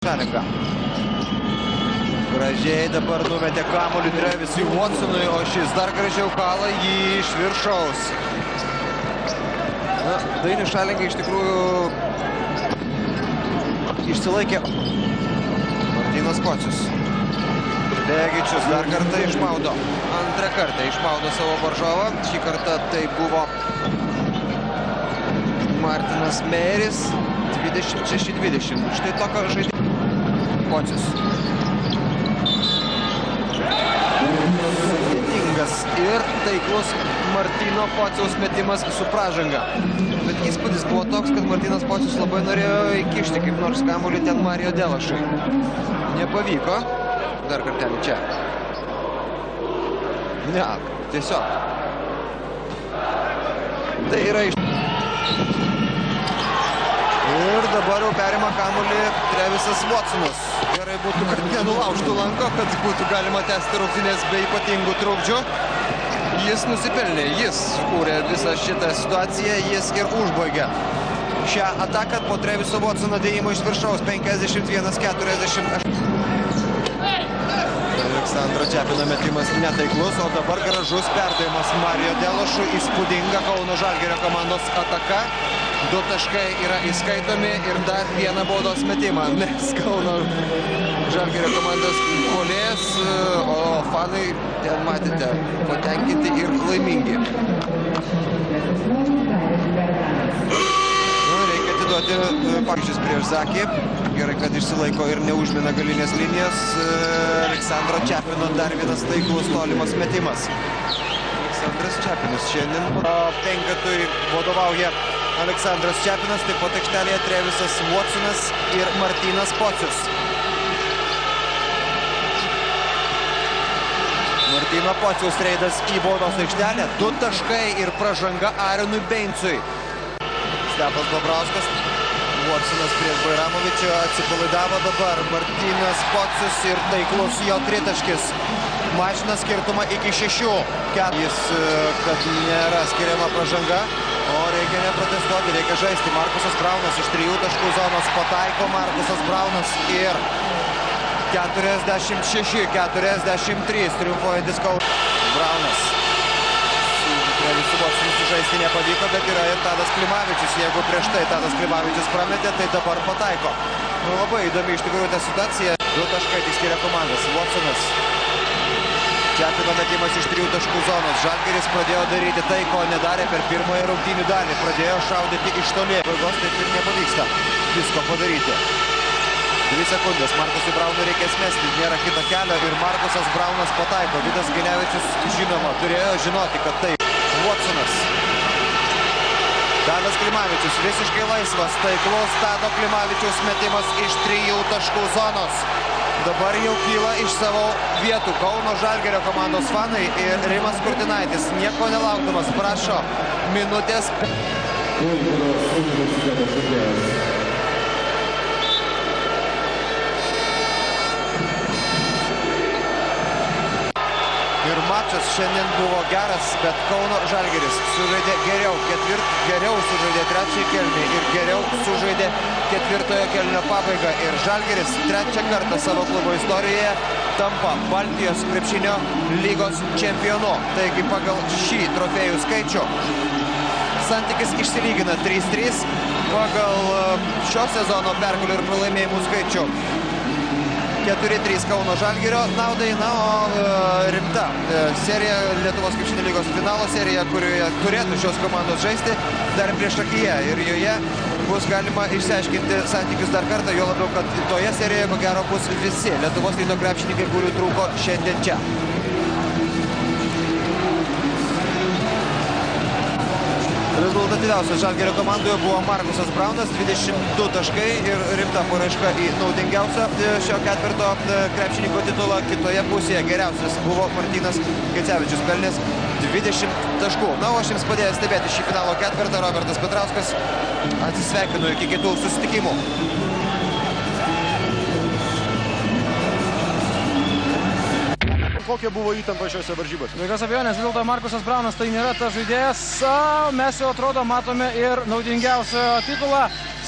Šalinga. Gražiai dabar numetė kamuolį Trevisui Watsonui, o šis dar gražiau kala jį iš viršaus. Na, Dainius Šalinga iš tikrųjų išsilaikė. Martynas Pocius. Begičius dar kartą išmaudo. Antrą kartą išmaudo savo varžovą. Šį kartą tai buvo Martinas Meiris. 26-20. Štai tokio žaidimo. Pocius. Sudėtingas ir taiklus Martyno Pociaus metimas su pražanga. Bet įspūdis buvo toks, kad Martynas Pocius labai norėjo įkišti kaip nors kamuolį ten Marijo Delašui. Nepavyko. Dar kartelį čia. Ne, tiesiog. Tai yra iš... Ir dabar jau perima kamuolį Trevisas Watsonas. Gerai būtų, kad nenulaužtų lanko, kad būtų galima tęsti rungtynes be ypatingų trukdžių. Jis nusipelnė, jis kūrė visą šitą situaciją, jis ir užbaigė šią ataką po Treviso Watsono dėjimo iš viršaus. 51-48. Aleksandro Čepino metimas netaiklus, o dabar gražus perdavimas Marijo Delašui. Įspūdinga Kauno Žalgirio komandos ataka. 2 taškai yra įskaitomi ir dar vieną baudos metimą. Nes Kauno Žalgirio komandos puolėjas, o fanai, ten matėte, patenkinti ir laimingi. Reikia atiduoti pavyzdžius prieš Zakį. Gerai, kad išsilaiko ir neužmina galinės linijos. Aleksandro Čepino dar vienas taiklus tolimas metimas. Aleksandras Čepinas šiandien penketui vadovauja Aleksandras Čepinas, taip pat aikštelėje Trevisas Watsonas ir Martynas Pocius. Martyno Pociaus reidas į baudos aikštelę. 2 taškai ir pražanga Arinui Beincui. Stepas Bobrauskas. Watsonas prieš Bairamovičių atsipalaidavo dabar. Martynas Pocius ir taiklus jo tritaškis. Mažina skirtumą iki 6. Jis, kad nėra skiriama pražanga. O reikia neprotestuoti, reikia žaisti. Markusas Braunas iš 3 taškų zonos pataiko. Markusas Braunas ir 46-43 triumfuojantis Kaunas. Braunas. Trevisu Watsonu sužaisti nepavyko, bet yra ir Tadas Klimavičius. Jeigu prieš tai Tadas Klimavičius prametė, tai dabar pataiko. Labai įdomi iš tikrųjų ta situacija. 2 taškai tik skiria komandas. Watsonas. Čepino metimas iš 3 taškų zonos. Žalgiris pradėjo daryti tai, ko nedarė per pirmąją rungtynių dalį. Pradėjo šaudyti iš toli. Baigos taip ir nepavyksta visko padaryti. 2 sekundės. Markusui Braunui reikės mesti. Nėra kito kelio ir Markusas Braunas pataiko. Vidas Ginevičius, žinoma, turėjo žinoti, kad tai Watsonas. Tadas Klimavičius visiškai laisvas. Taiklus Tado Klimavičiaus metimas iš 3 taškų zonos. Dabar jau kyla iš savo vietų Kauno Žalgirio komandos fanai ir Rimas Kurtinaitis nieko nelaukdamas prašo minutės. Ir mačas šiandien buvo geras, bet Kauno Žalgiris sužaidė geriau. Geriau sužaidė trečiąjį kėlinį ir geriau sužaidė 4-ojo kėlinio pabaigą. Ir Žalgiris 3. kartą savo klubo istorijoje tampa Baltijos krepšinio lygos čempionu. Taigi pagal šį trofėjų skaičių santykis išsilygina 3-3. Pagal šio sezono pergalių ir pralaimėjimų skaičių 4-3 Kauno Žalgirio naudai, na, o rimta serija Lietuvos krepšinio lygos finalo serija, kurioje turėtų šios komandos žaisti dar priešakyje ir joje bus galima išsiaiškinti santykius dar kartą, jo labiau, kad toje serijoje ko gero bus visi Lietuvos ryto krepšininkai, kurių trūko šiandien čia. Rezultatyviausias Žalgirio komandoje buvo Markusas Braunas, 22 taškai ir rimta paraiška į naudingiausią šio ketvirto krepšininko titulą. Kitoje pusėje geriausias buvo Martynas Gecevičius, pelnęs 20 taškų. Na, o aš jums padėjau stebėti šį finalo ketvirtą. Robertas Petrauskas. Atsisveikinu iki kitų susitikimų. Kokia buvo įtampa šiose varžybose? Be jokios abejonės, vis dėlto Markusas Braunas tai nėra tas žaidėjas. Mes jau atrodo matome ir naudingiausio titulą.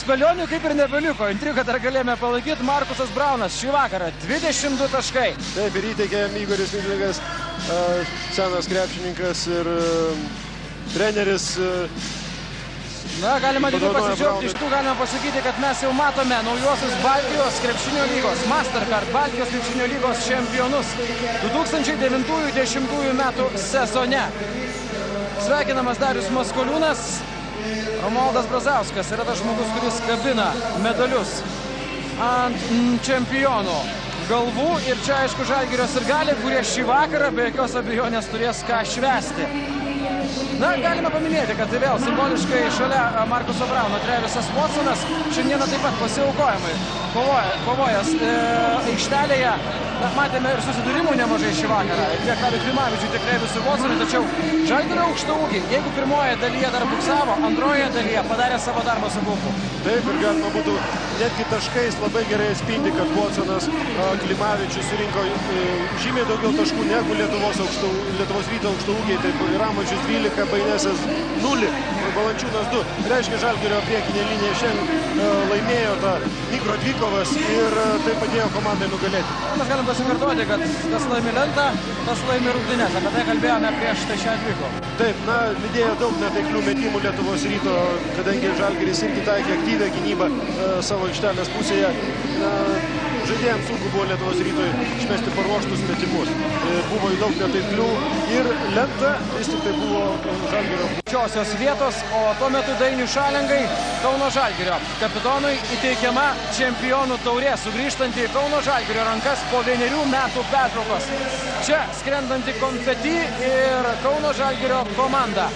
spėlionių kaip ir nebeliko. Intrigą dar galėjome palaikyti. Markusas Braunas šį vakarą 22 taškai. Taip, ir įteikė Igoris Nikolikas, senas krepšininkas ir treneris. Na, galima tik pasidžiaugti, iš tų galime pasakyti, kad mes jau matome naujosios Baltijos krepšinio lygos, Mastercard Baltijos krepšinio lygos čempionus 2009-2010 metų sezone. Sveikinamas Darius Maskoliūnas. Romualdas Brazauskas yra tas žmogus, kuris kabina medalius ant čempionų galvų. Ir čia, aišku, Žalgirio sirgaliai, kurie šį vakarą be jokios abejonės turės ką švęsti. Na, galime paminėti, kad tai vėl simboliškai šalia Markuso Brauno Trevisas Watsonas šiandieną taip pat pasiaukojamai kovojęs aikštelėje. Matėme ir susidūrimų nemažai šį vakarą. Tiek Tadui Klimavičiui, tiek Trevisui Watsonui. Tačiau Žalgirio aukštaūgiai, jeigu pirmoje dalyje dar buksavo, antroje dalyje padarė savo darbą su kaupu. Taip, ir galima būtų netgi taškais labai gerai atspindi, kad Watsonas Klimavičius surinko žymiai daugiau taškų negu Lietuvos Ryto aukštaūgiai. Taip, Ramadžius 12, Bainesas 0, Valančiūnas 2. Reiškia, Žalgirio priekinė linija šiandien laimėjo tą Nigro Dvikovas ir tai padėjo komandai nugalėti. Mes galim pasikartoti, kad kas laimi lentą, tas laimi rungtynes. Apie tai kalbėjome prieš šią dvikovą. Taip, na, lydėjo daug netaiklių metimų Lietuvos Ryto, kadangi Žalgiris irgi taikė aktyvią gynybą savo aikštelės pusėje. Žaidėjams sunku buvo Lietuvos Rytoj išmesti paruoštus metimus. Buvo daug netaiklių ir lenta vis tik tai buvo Žalgirio. Šiosios vietos, o tuo metu Dainiui Šalengai, Kauno Žalgirio kapitonui, įteikiama čempionų taurė, sugrįžtanti į Kauno Žalgirio rankas po 1 metų pertraukos. Čia skrendanti konfeti ir Kauno Žalgirio komanda.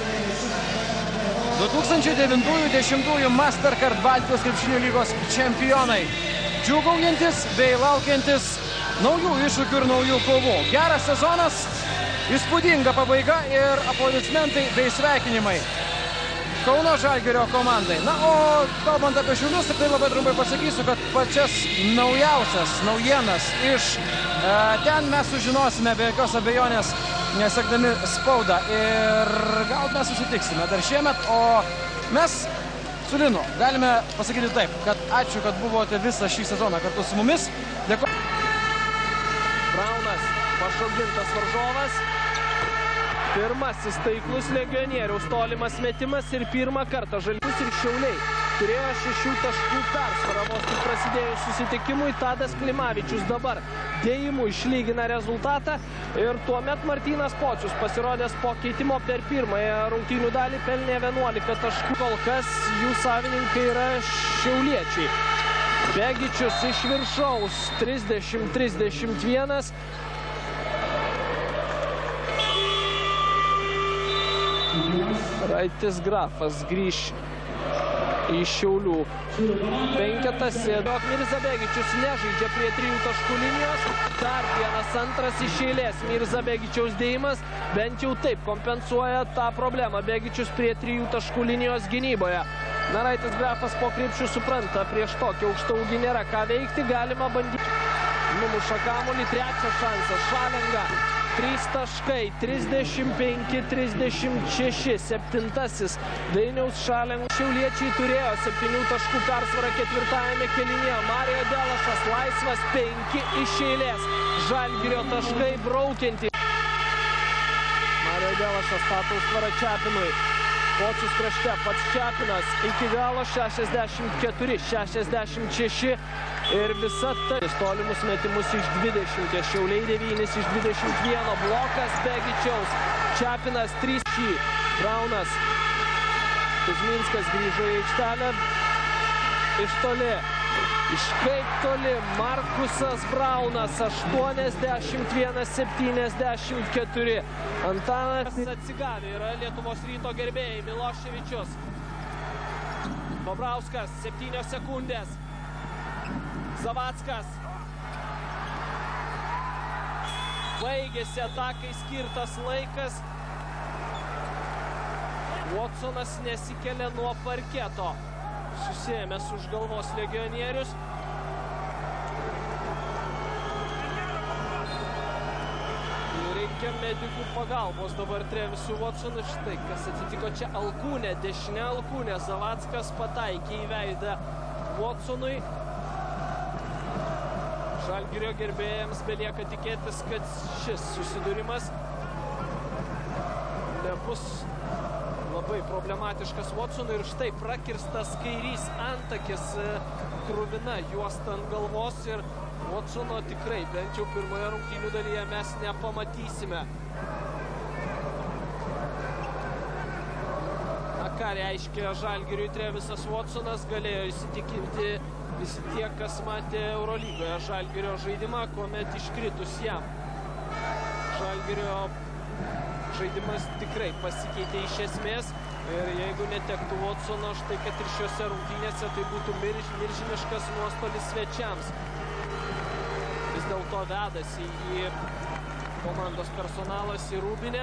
2009-2010 Mastercard Baltijos krepšinio lygos čempionai. Džiūgaujantis bei laukiantis naujų iššūkių ir naujų kovų. Geras sezonas, įspūdinga pabaiga ir aplodismentai bei sveikinimai Kauno Žalgirio komandai. Na, o kalbant apie Šiaulius, tai labai trumpai pasakysiu, kad pačias naujausias naujienas iš ten mes sužinosime be jokios abejonės, nesekdami spaudą. Ir gal mes susitiksime dar šiemet, o mes su Linu galime pasakyti taip, kad ačiū, kad buvote visą šį sezoną kartu su mumis. Dėkuoju. Braunas, pašaukintas varžovas. Pirmasis taiklus legionieriaus tolimas metimas ir pirmą kartą Žalgiris ir Šiauliai turėjo 6 taškų persvarą. Vos tik prasidėjus susitikimui, Tadas Klimavičius dabar dėjimu išlygina rezultatą ir tuomet Martynas Pocius pasirodęs po keitimo per pirmąją rungtynių dalį pelnė 11 taškų. Kol kas jų savininkai yra šiauliečiai. Begičius iš viršaus 30-31. Raitis Grafas grįž į Šiaulių penketą. Sėdok Mirza Begičius nežaidžia prie 3 taškų linijos. Dar vienas antras iš eilės Mirza Begičiaus dėjimas bent jau taip kompensuoja tą problemą. Begičius prie 3 taškų linijos gynyboje. Na, Raitis Grafas po krepšių supranta, prieš tokį aukštaūgį nėra ką veikti, galima bandyti. Numuša kamuolį, trečias šansas, Šalenga. 3 taškai, 35-36, 7. Dainiaus Šalengo. Šiauliečiai turėjo 7 taškų persvarą ketvirtajame kėlinyje. Mario Delašas laisvas, 5 iš eilės. Žalgirio taškai braukiantys. Mario Delašas stato užtvarą Čepinui. Pocius krašte, pats Čepinas iki galo 64-66 ir visa tai. Tolimus metimus iš 20, Šiauliai 9 iš 21, blokas Begičiaus, Čepinas 3. Braunas, Kuzminskas grįžo į aikštelę iš toli. Iš kaip toli Markusas Braunas 81-74. Antanas atsigavė, yra Lietuvos Ryto gerbėjai. Miloševičius, Bobrauskas 7 sekundės. Zavackas. Baigėsi atakai skirtas laikas. Watsonas nesikelia nuo parketo. Susiėmęs už galvos legionierius. Reikia Reikia medikų pagalbos dabar Trevisui Watsonui. Štai kas atsitiko čia alkūnė, dešinė alkūnė. Zavackas pataikė į veidą Watsonui. Žalgirio gerbėjams belieka tikėtis, kad šis susidūrimas nebus labai problematiškas Watsonui. Ir štai prakirstas kairys antakis, kruvina juosta ant galvos, ir Watsono tikrai bent jau pirmoje rungtynių dalyje mes nepamatysime. Na ką reiškia Žalgiriui Trevisas Watsonas, galėjo įsitikinti visi tie, kas matė Eurolygoje Žalgirio žaidimą, kuomet iškritus jam. Žalgirio žaidimas tikrai pasikeitė iš esmės. Ir jeigu netektų Watsono, štai kad ir šiuose rungtynėse, tai būtų milžiniškas nuostolis svečiams. Vis dėlto vedasi į komandos personalas į Rūbinę.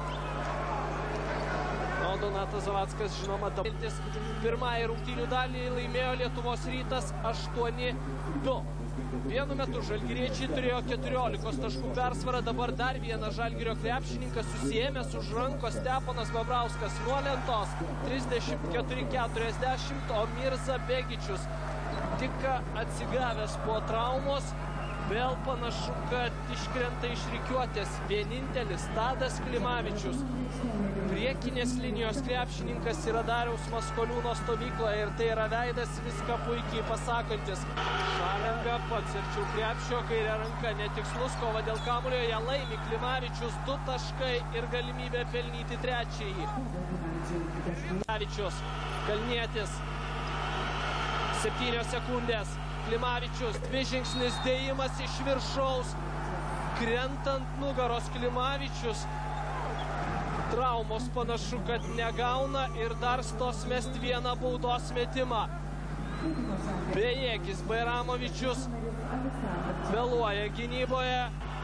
O Donatas Zavackas, žinoma, dabar pirmąją rungtynių dalį laimėjo Lietuvos Rytas 8-2. Vienu metu žalgiriečiai turėjo 14 taškų persvarą, dabar dar vienas Žalgirio krepšininkas susiėmęs už rankos Steponas Babrauskas nuo lentos 34-40, o Mirza Begičius tik atsigavęs po traumos. Vėl panašu, kad iškrenta iš rikiuotės vienintelis Tadas Klimavičius. Priekinės linijos krepšininkas yra Dariaus Maskoliūno stovykloje ir tai yra veidas viską puikiai pasakantis. Šalenga pats arčiau krepšio, kairė ranka netikslus, kova dėl kamuolio, ją laimi Klimavičius, 2 taškai ir galimybė pelnyti trečiąjį. Klimavičius, Kalnietis, 7 sekundės. Klimavičius, 2 žingsnis dėjimas iš viršaus, krentant nugaros Klimavičius. Traumos panašu, kad negauna ir dar stos mesti vieną baudos metimą. Bejėgis Bairamovičius vėluoja gynyboje.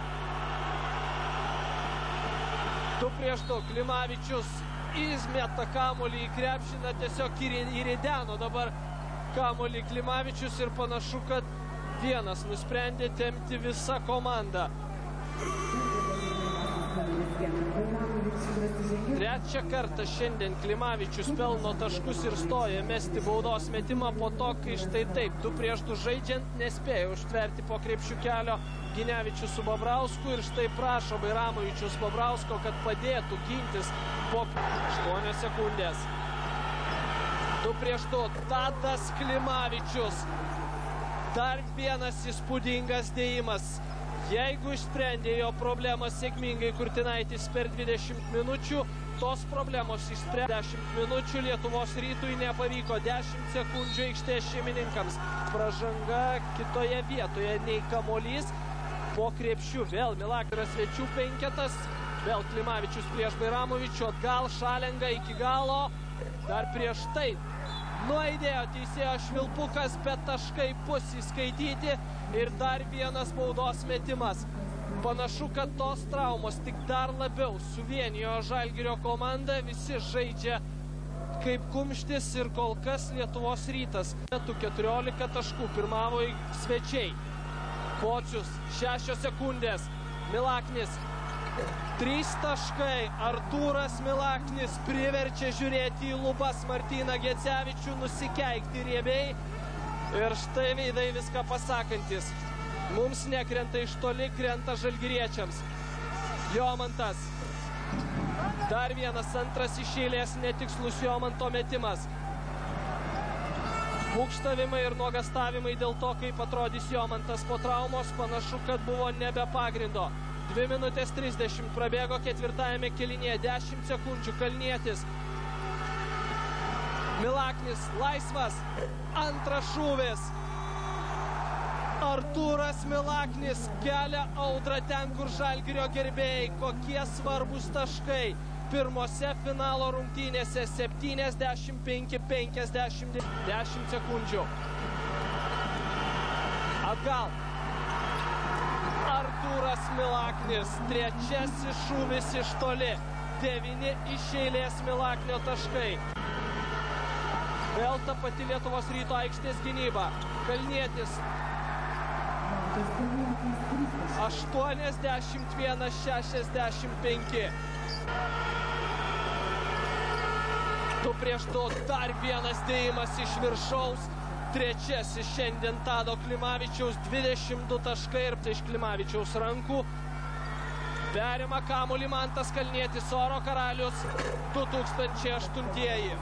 2-2, Klimavičius įmeta kamuolį į krepšį, tiesiog įrideno dabar kamuolį Klimavičius ir panašu, kad vienas nusprendė tempti visą komandą. Trečią kartą šiandien Klimavičius pelno taškus ir stoja mesti baudos metimą po to, kai štai taip 2-2 žaidžiant nespėjo užtverti po krepšių kelio Ginevičius su Babrausku ir štai prašo Bairamovičius Babrausko, kad padėtų gintis po 8 sekundės. 2-2, Tadas Klimavičius. Dar vienas įspūdingas dėjimas. Jeigu išsprendė jo problemas sėkmingai Kurtinaitis per 20 minučių, tos problemos išsprendė 10 minučių, Lietuvos Rytui nepavyko, 10 sekundžių aikštės šeimininkams. Pražanga kitoje vietoje nei kamuolys. Po krepšių vėl Milakras svečių penketas, vėl Klimavičius prieš Bairamovičių, atgal Šalenga iki galo. Dar prieš tai nuaidėjo teisėjo švilpukas, bet taškai bus įskaityti ir dar vienas baudos metimas. Panašu, kad tos traumos tik dar labiau suvienijo Žalgirio komandą, visi žaidžia kaip kumštis ir kol kas Lietuvos Rytas. 14 taškų pirmavo svečiai. Pocius, 6 sekundės, Milaknis. 3 taškai, Artūras Milaknis priverčia žiūrėti į lubas Martyną Gecevičių, nusikeikti riebiai. Ir štai veidai viską pasakantis. Mums nekrenta iš toli, krenta žalgiriečiams. Jomantas. Dar vienas antras iš eilės netikslus Jomanto metimas. Būgštavimai ir nuogastavimai dėl to, kaip atrodys Jomantas po traumos, panašu, kad buvo nebe pagrindo. 2 minutės 30 prabėgo ketvirtajame kėlinyje, 10 sekundžių Kalnietis. Milaknis laisvas, antras šūvis. Artūras Milaknis kelia audrą ten, kur Žalgirio gerbėjai. Kokie svarbus taškai pirmose finalo rungtynėse, 75-50, 10 sekundžių. Atgal. Artūras Milaknis, trečiasis šūvis iš toli, 9 iš eilės Milaknio taškai. Vėl ta pati Lietuvos Ryto aikštės gynyba. Kalnietis 81-65. 2-2, dar vienas dėjimas iš viršaus. Trečiasis šiandien Tado Klimavičiaus, 22 taškai ir iš Klimavičiaus rankų. Perima kamuolį Mantas Kalnietis, Oro karalius, 2008-ieji.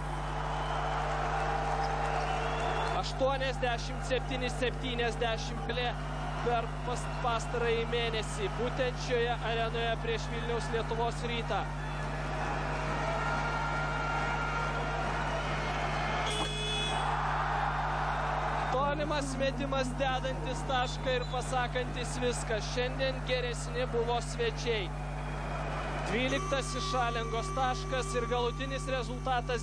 87-70 per pastarąjį mėnesį, būtent šioje arenoje prieš Vilniaus Lietuvos Rytą. Tolimas metimas dedantis tašką ir pasakantis viską. Šiandien geresni buvo svečiai. 12 Šalengos taškas ir galutinis rezultatas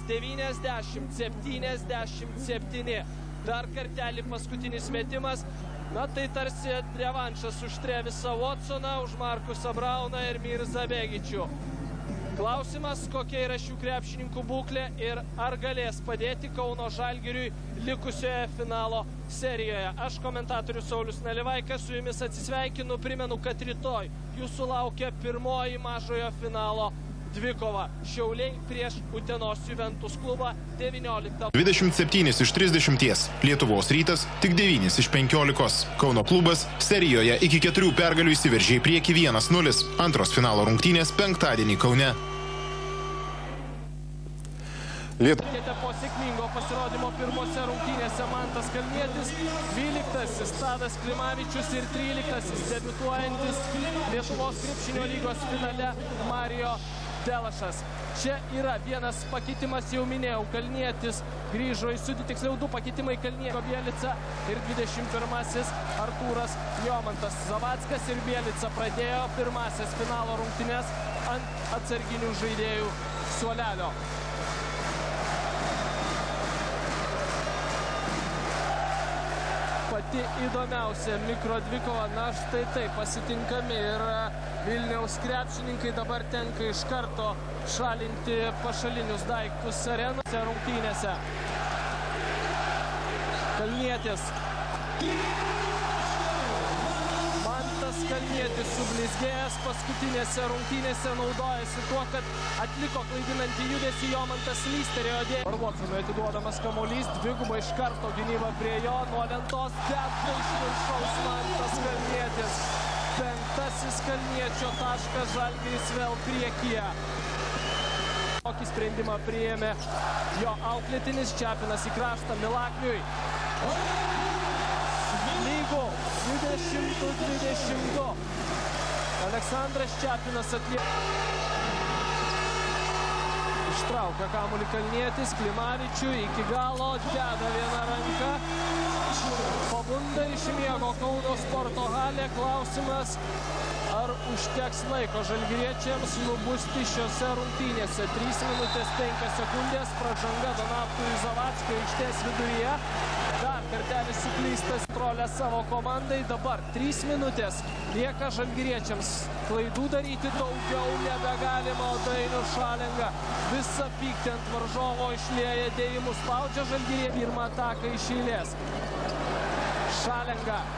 90-77. Dar kartelį paskutinis metimas. Na tai tarsi revanšas už Trevisą Watsoną, už Markusą Brauną ir Mirzą Begičių. Klausimas, kokia yra šių krepšininkų būklė ir ar galės padėti Kauno Žalgiriui likusioje finalo serijoje. Aš, komentatorius Saulius Nalivaikas, su jumis atsisveikinu. Primenu, kad rytoj jūsų laukia pirmoji mažojo finalo dvikova. Šiauliai prieš Utenos Juventus klubą 19. 27 iš 30. Lietuvos Rytas tik 9 iš 15. Kauno klubas serijoje iki 4 pergalių įsiveržė į priekį 1-0. Antros finalo rungtynės penktadienį Kaune. Po sėkmingo pasirodymo pirmose rungtynėse Mantas Kalnietis, 12-asis Tadas Klimavičius ir 13-asis debiutuojantis Lietuvos krepšinio lygos finale Marijo Delašas. Čia yra vienas pakeitimas, jau minėjau, Kalnietis grįžo į sudėtį, tiksliau 2 pakeitimai, Kalnietis Bielica ir 21-asis Artūras Jomantas. Zavackas ir Bielica pradėjo pirmasias finalo rungtynes ant atsarginių žaidėjų suolelio. Pati įdomiausia mikrodvikova, na štai taip pasitinkami ir Vilniaus krepšininkai. Dabar tenka iš karto šalinti pašalinius daiktus arenose rungtynėse. Kalnietis. Mantas Kalnietis sublizgėjęs paskutinėse rungtynėse naudojasi tuo, kad atliko klaidinantį judesį, Jomantas lysterėjo dėję. Watsonui atiduodamas kamuolys, dvigubai iš karto gynyba prie jo, nuo lentos, deda iš viršaus Mantas Kalnietis. 5-asis Kalniečio taškas, Žalgiris vėl priekyje. Tokį sprendimą priėmė jo auklėtinis, Čepinas į kraštą Milakniui. Lygų 20-22. Aleksandras Čepinas atlieka. Ištraukia kamuolį Kalnietis, Klimavičiui iki galo, deda vieną ranką. Pabunda iš miego Kauno sporto halė. Klausimas, ar užteks laiko žalgiriečiams nubusti šiose rungtynėse. 3 minutės 5 sekundės, pražanga Donatui Zavackui aikštės viduryje. Dar kartelis suklystas trolę savo komandai. Dabar 3 minutės lieka žalgiriečiams. Klaidų daryti daugiau nebegalima, o Dainius Šalenga visą pyktį ant varžovo išlieja dėjimus, spaudžia žalgirė pirmą ataką iš eilės. Šalenga.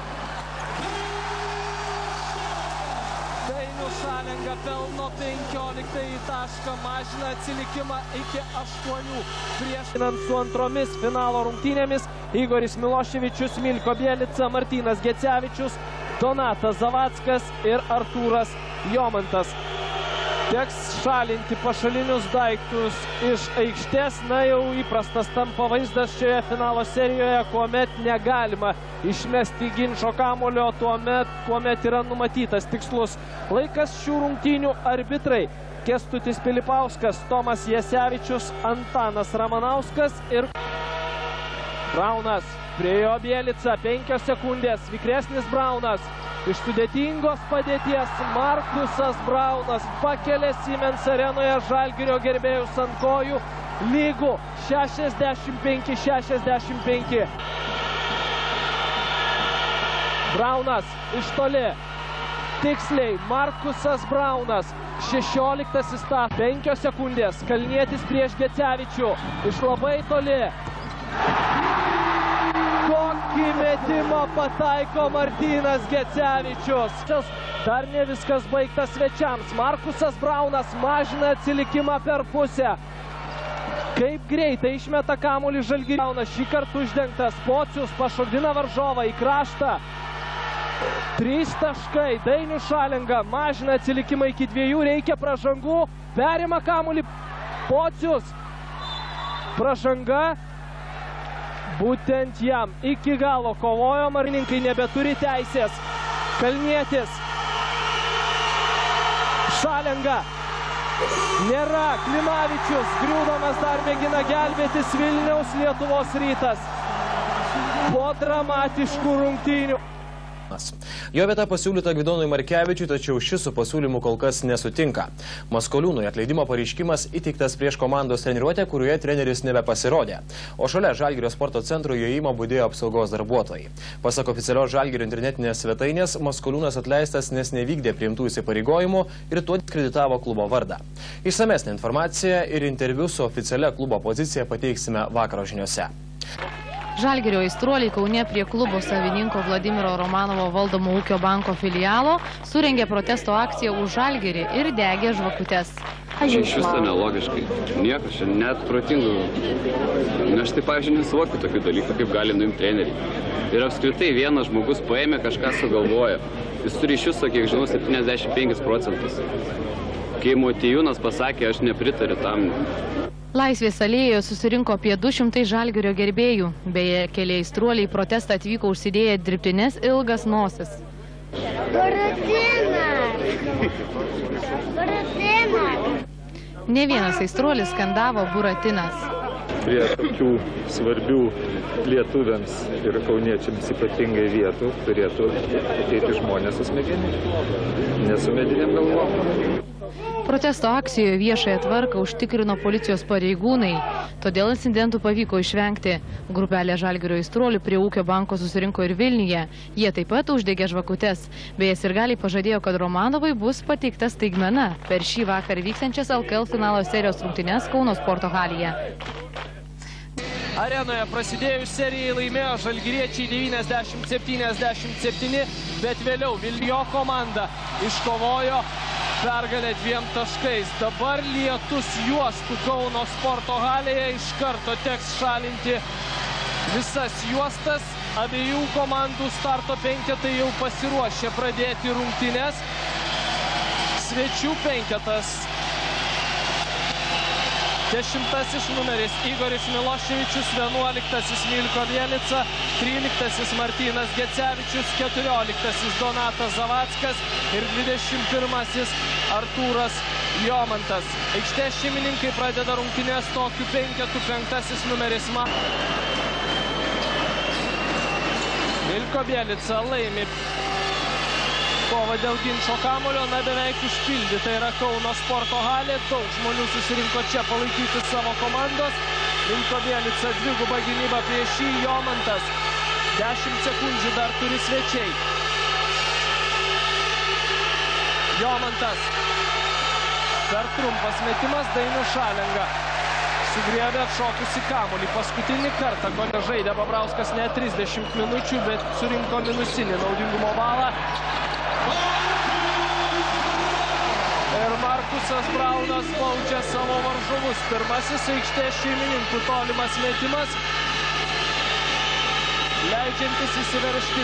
Dainius Šalenga pelno 15 tašką, mažina atsilikimą iki 8 prieš. Su antromis finalo rungtynėmis Igoris Miloševičius, Milko Bielica, Martynas Gecevičius, Donatas Zavackas ir Artūras Jomantas. Teks šalinti pašalinius daiktus iš aikštės. Na jau įprastas tampa vaizdas šioje finalo serijoje, kuomet negalima išmesti ginčo kamuolio, kuomet yra numatytas tikslus laikas. Šių rungtynių arbitrai Kęstutis Pilipauskas, Tomas Jasevičius, Antanas Ramanauskas ir Braunas. Prie jo Bielica, 5 sekundės, vikresnis Braunas. Iš sudėtingos padėties Markusas Braunas pakelia Siemens arenoje Žalgirio gerbėjus ant kojų. Lygų 65-65. Braunas iš toli. Tiksliai Markusas Braunas. 16-asis taškas. 5 sekundės. Kalnietis prieš Gecevičių. Iš labai toli. Koks Kokį metimą pataiko Martynas Gecevičius. Dar ne viskas baigtas svečiams. Markusas Braunas mažina atsilikimą per pusę. Kaip greitai išmeta kamuolį Žalgirys. Šį kartą uždengtas. Pocius pašokdina varžovą į kraštą. 3 taškai. Dainius Šalenga mažina atsilikimą iki 2. Reikia pražangų. Perima kamuolį Pocius. Pražanga. Būtent jam iki galo kovojo. Marininkai nebeturi teisės. Kalnietis. Šalenga. Nėra. Klimavičius. Griūdamas dar mėgina gelbėtis Vilniaus Lietuvos Rytas. Po dramatiškų rungtynių. Jo vieta pasiūlyta Gvidonui Markevičiui, tačiau šis su pasiūlymu kol kas nesutinka. Maskoliūnui atleidimo pareiškimas įteiktas prieš komandos treniruotę, kurioje treneris nebepasirodė. O šalia Žalgirio sporto centro įėjimo budėjo apsaugos darbuotojai. Pasak oficialios Žalgirio internetinės svetainės, Maskoliūnas atleistas, nes nevykdė priimtų įsipareigojimų ir tuo diskreditavo klubo vardą. Išsamesnę informaciją ir interviu su oficialia klubo pozicija pateiksime vakaro žiniose. Žalgirio aistruoliai Kaune prie klubo savininko Vladimiro Romanovo valdomo ūkio banko filialo surengė protesto akciją už Žalgirį ir degė žvakutes. Čia iš viso nelogiškai. Niekas čia net protingų. Aš tai, pavyzdžiui, nesuvokiu tokių dalykų, kaip gali nuimti treneriai. Ir apskritai vienas žmogus paėmė, kažką sugalvoja. Jis turi iš viso, kiek žinau, 75%. Kai Motiejūnas pasakė, aš nepritariu tam. Laisvės alėjoje susirinko apie 200 Žalgirio gerbėjų. Beje, keli aistruoliai protestą atvyko užsidėję dirbtines ilgas nosis. Ne vienas aistruolis skandavo Buratinas. Prie tokių svarbių lietuviams ir kauniečiams ypatingai vietų turėtų ateiti žmonės su smegenim, ne su medinėm galvom. Protesto akcijoje viešąją tvarką užtikrino policijos pareigūnai, todėl incidentų pavyko išvengti. Grupelė Žalgirio aistruolių prie ūkio banko susirinko ir Vilniuje. Jie taip pat uždegė žvakutes. Beje, sirgaliai pažadėjo, kad Romanovai bus pateikta staigmena per šį vakar vyksiančias LKL finalo serijos rungtynes Kauno sporto halėje. Arenoje prasidėjus serijai laimėjo žalgiriečiai 90-77, bet vėliau Vilnijo komanda iškovojo pergalę 2 taškais. Dabar lietus juostų Kauno sporto halėje, iš karto teks šalinti visas juostas. Abiejų komandų starto penketai jau pasiruošė pradėti rungtynes. Svečių penketas. 10 numeris Igoris Miloševičius, 11 Milko Bielica, 13 Martynas Gecevičius, 14 Donatas Zavackas ir 21 Artūras Jomantas. Aikštės šeimininkai pradeda rungtynes tokiu penketu, 5 numeris Milko Bielica laimi kova dėl ginčo kamulio, beveik užpildyta yra Kauno sporto halė. Daug žmonių susirinko čia palaikyti savo komandos. Milko Bielica dviguba gynyba prieš jį, Jomantas. 10 sekundžių dar turi svečiai. Jomantas. Per trumpas metimas Dainius Šalenga. Sugriebė atšokusi kamulį. Paskutinį kartą gole žaidė Babrauskas ne 30 minučių, bet surinko minusinį naudingumo balą. Ir Markusas Braunas baudžia savo varžovus. Pirmasis aikštės šeimininkų tolimas metimas, leidžiantis įsiveržti.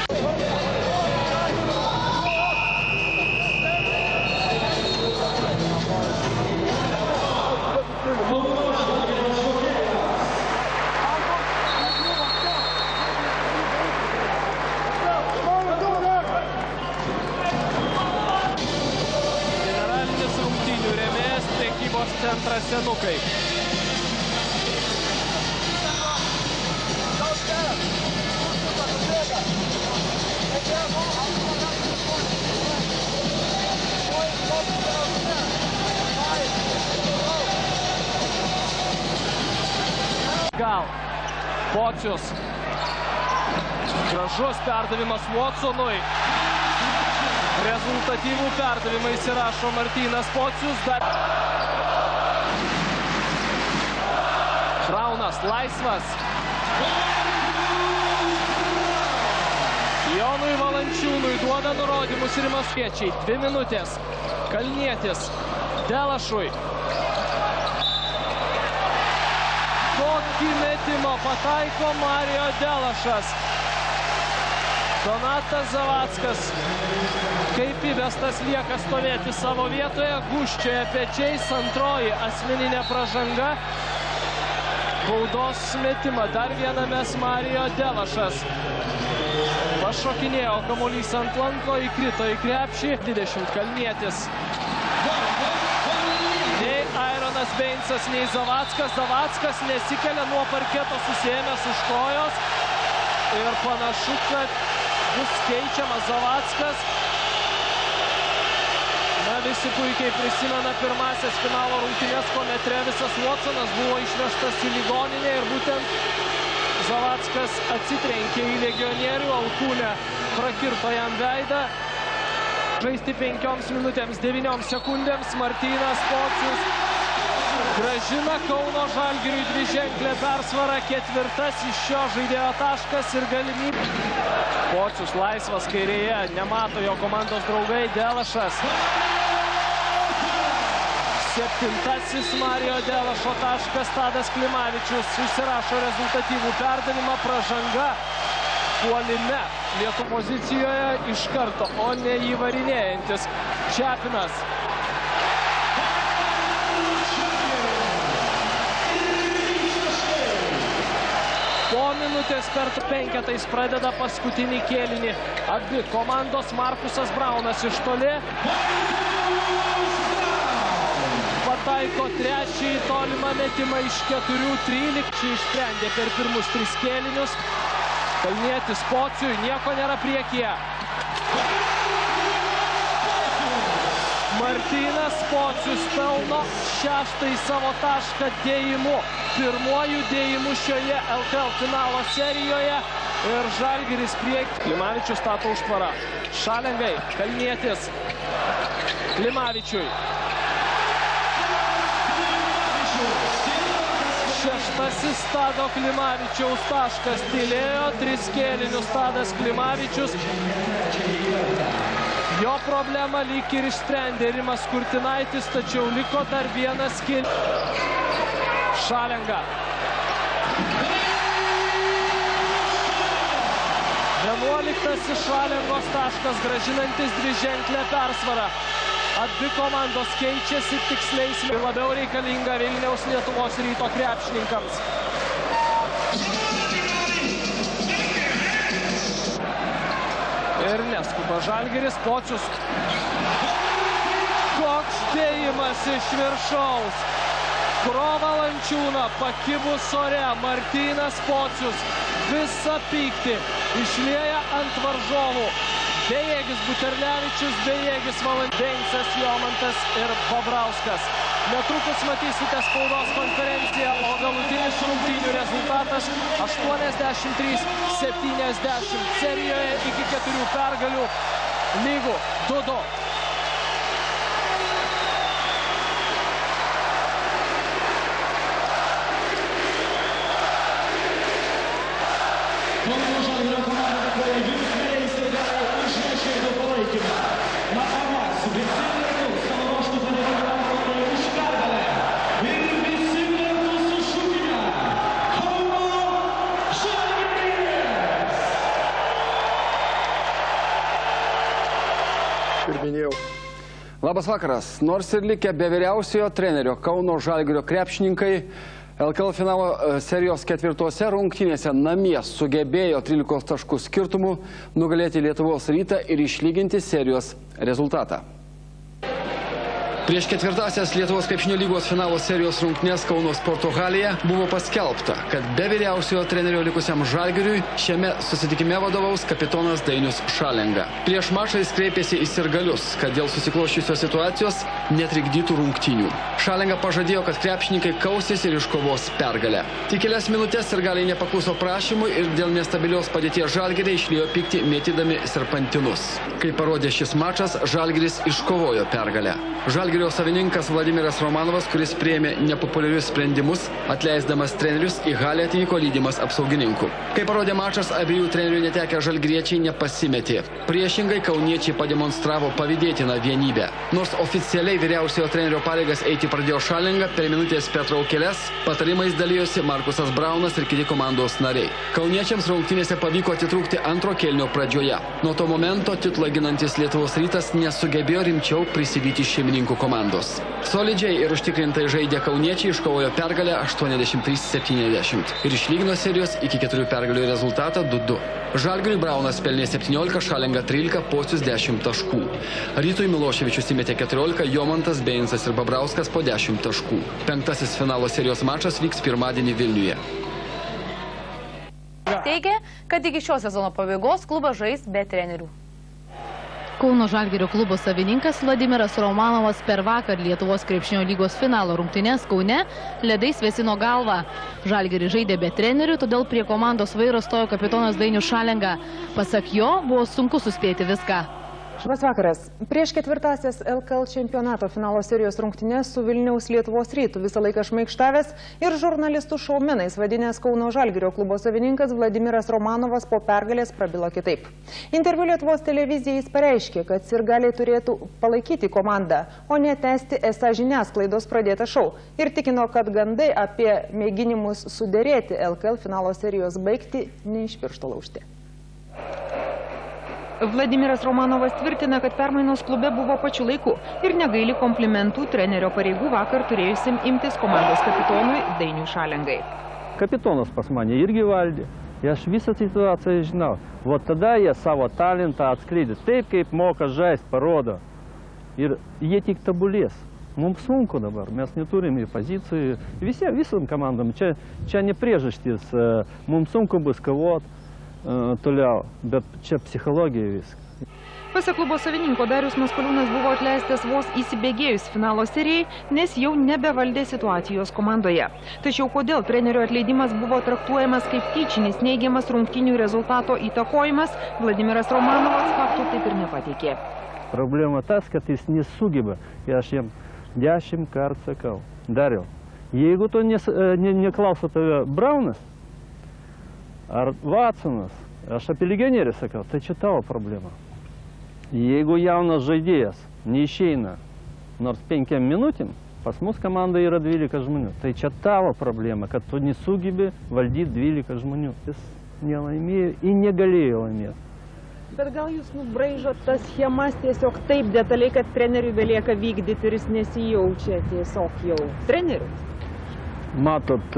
Centras Senukai. Gal. Pocius. Gražus perdavimas Watsonui. Rezultatyvų perdavimą įsirašo Martynas Pocius. Braunas laisvas. Jonui Valančiūnui duoda nurodymus Rimaskiečiai. 2 minutės. Kalnietis. Delašui. Kokį metimą pataiko Marijo Delašas. Donatas Zavackas, kaip įvestas, lieka stovėti savo vietoje, gūžčioja pečiais, antroji asmeninė pražanga. Baudos metimą dar vieną mes Marijo Delašas. Pašokinėjo kamuolys ant lanko, įkrito į krepšį. 20 Kalnietis. Nei Aironas Beinsas, nei Zavackas. Zavackas nesikelia nuo parketo, susiėmęs už kojos. Ir panašu, kad bus keičiamas Zavackas. Na, visi puikiai prisimena pirmasias finalo rungtynes, kuomet Trevisas Watsonas buvo išvežtas į ligoninę ir būtent Zavackas atsitrenkė į legionierių, alkūnę prakirto jam veidą. Žaisti 5 minutėms 9 sekundėms. Martynas Pocius grąžina Kauno Žalgiriui dviženklę persvarą. 4. iš šio žaidėjo taškas ir galimybė. Pocius laisvas kairėje, nemato jo komandos draugai. Delašas. 7. Marijo Delašo taškas. Tadas Klimavičius susirašo rezultatyvų perdavimą. Pražanga puolime Lietuvos pozicijoje iš karto, o ne įvarinėjantis Čepinas. Po minutės per 5 pradeda paskutinį kėlinį. Abi komandos. Markusas Braunas iš toli. Pataiko 3. tolimą metimą iš 4-13. Išsprendė per pirmus 3 kėlinius. Kalnietis Pociui, nieko nėra priekyje. Martynas Pocius pelno 6. savo tašką dėjimu. Pirmuoju dėjimu šioje LKL finalo serijoje. Ir Žalgiris prieki. Klimavičius stato užtvarą. Šalengai, Kalnietis. Klimavičiui. 6. Tado Klimavičiaus taškas. Tylėjo 3 kėlinius Tadas Klimavičius. Jo problemą lyg ir išsprendė Rimas Kurtinaitis, tačiau liko dar vienas kėlinys. Šalenga. 11. Šalengos taškas, grąžinantis dviženklę persvarą. Abi komandos keičiasi tiksliais ir labiau reikalinga Vilniaus Lietuvos Ryto krepšininkams. Ir neskuba Žalgiris. Pocius. Koks dėjimas iš viršaus. Pro Valančiūną pakibus ore. Martynas Pocius visą pyktį išlieja ant varžovų. Bejėgis Buterlevičius, bejėgis Valančiūnas, Jomantas ir Bobrauskas. Netrukus matysite spaudos konferenciją, o galutinis rungtynių rezultatas 83-70. Serijoje iki 4 pergalių lygų 2-2. Labas vakaras. Nors ir likę be vyriausiojo trenerio Kauno Žalgirio krepšininkai LKL finalo serijos 4 rungtynėse namie sugebėjo 13 taškų skirtumų nugalėti Lietuvos Rytą ir išlyginti serijos rezultatą. Prieš 4-asias Lietuvos krepšinio lygos finalo serijos rungtynės Kauno sporto halėje buvo paskelbta, kad be vyriausiojo trenerio likusiam Žalgiriui šiame susitikime vadovaus kapitonas Dainius Šalenga. Prieš mačą jis kreipėsi į sirgalius, kad dėl susikloščiusios situacijos netrikdytų rungtynių. Šalenga pažadėjo, kad krepšininkai kausis ir iškovos pergalę. Tik kelias minutės sirgaliai nepakluso prašymui ir dėl nestabilios padėties Žalgiriai išliejo pyktį mėtydami serpantinus. Kaip parodė šis mačas, Žalgiris iškovojo pergalę. Žalgiris Žalgirio savininkas Vladimiras Romanovas, kuris priėmė nepopuliarius sprendimus, atleisdamas trenerius, į halę atvyko lydimas apsaugininkų. Kai parodė mačas, abiejų trenerių netekę žalgiriečiai nepasimetė. Priešingai kauniečiai pademonstravo pavydėtiną vienybę. Nors oficialiai vyriausiojo trenerio pareigas eiti pradėjo Šalenga, per minutės pertraukėles patarimais dalijosi Markusas Braunas ir kiti komandos nariai. Kauniečiams rungtynėse pavyko atitrūkti antro kėlinio pradžioje. Nuo to momento titulą ginantis Lietuvos Rytas nesugebėjo rimčiau prisivyti šeimininkų komandos. Solidžiai ir užtikrintai žaidė kauniečiai, iškovojo pergalę 83-70 ir išlygino serijos iki 4 pergalių rezultatą 2-2. Žalgiriui Braunas pelnė 17, Šalenga 13, Pocius 10 taškų. Rytui Miloševičius įmetė 14, Jomantas, Beinsas ir Babrauskas po 10 taškų. 5. finalo serijos mačas vyks pirmadienį Vilniuje. Teigia, kad iki šio sezono pabaigos klubas žais be trenerių. Kauno Žalgirio klubo savininkas Vladimiras Romanovas per vakar Lietuvos krepšinio lygos finalo rungtynes Kaune ledais vėsino galvą. Žalgiris žaidė be trenerių, todėl prie komandos vairo stojo kapitonas Dainius Šalenga. Pasak jo, buvo sunku suspėti viską. Labas vakaras. Prieš ketvirtasias LKL čempionato finalo serijos rungtynes su Vilniaus Lietuvos Rytu visą laiką šmaikštavęs ir žurnalistų šaumenais vadinęs Kauno Žalgirio klubo savininkas Vladimiras Romanovas po pergalės prabilo kitaip. Interviu Lietuvos televizijai jis pareiškė, kad sirgaliai turėtų palaikyti komandą, o ne tęsti esą žiniasklaidos pradėtą šou. Ir tikino, kad gandai apie mėginimus suderėti LKL finalo serijos baigti ne iš piršto laužti. Vladimiras Romanovas tvirtina, kad permainos klube buvo pačiu laiku ir negaili komplimentų trenerio pareigų vakar turėjusim imtis komandos kapitonui Dainiui Šalengai. Kapitonas pas mane irgi valdė. Aš visą situaciją žinau. Vot tada jie savo talentą atskleidė. Taip, kaip moka žaist, parodo. Ir jie tik tobulės. Mums sunku dabar. Mes neturim į pozicijų. Visom komandom. Čia ne priežastis. Mums sunku bus kovot toliau, bet čia psichologija viskas. Pasak klubo savininko, Darius Maskoliūnas buvo atleistas vos įsibėgėjus finalo serijai, nes jau nebevaldė situacijos komandoje. Tačiau kodėl trenerio atleidimas buvo traktuojamas kaip tyčinis neigiamas rungtynių rezultato įtakojimas, Vladimiras Romanovas faktų taip ir nepateikė. Problema tas, kad jis nesugeba. Ir aš jam 10 kartų sakau, Dariau, jeigu to neklauso tave Braunas, ar Vatsonas, aš apie legionierių sakau, tai čia tavo problema. Jeigu jaunas žaidėjas neišeina nors 5 minutėm, pas mus komanda yra 12 žmonių. Tai čia tavo problema, kad tu nesugebi valdyti 12 žmonių. Jis nelaimėjo ir negalėjo laimėti. Bet gal jūs nubraižot tas schemas tiesiog taip detaliai, kad treneriui belieka vykdyti ir jis nesijaučia tiesiog jau treneriu? Matot,